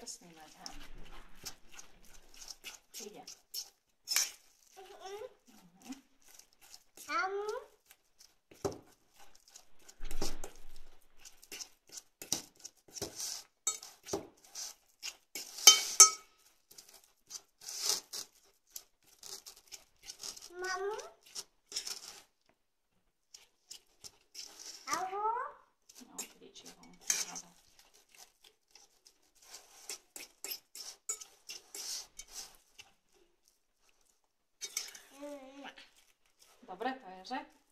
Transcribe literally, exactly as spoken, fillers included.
snímať, ha. Ide. Uh-huh. Um. Mom. Avo. No, kričí ho. Dobre, to je, že?